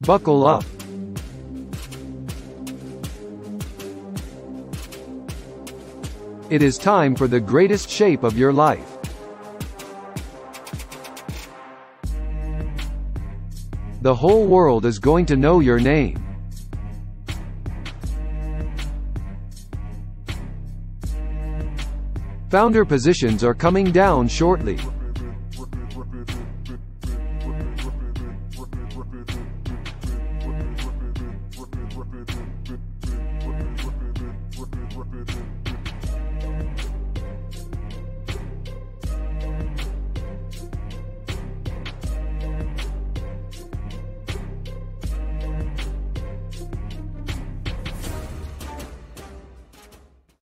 Buckle up. It is time for the greatest shape of your life. The whole world is going to know your name. Founder positions are coming down shortly.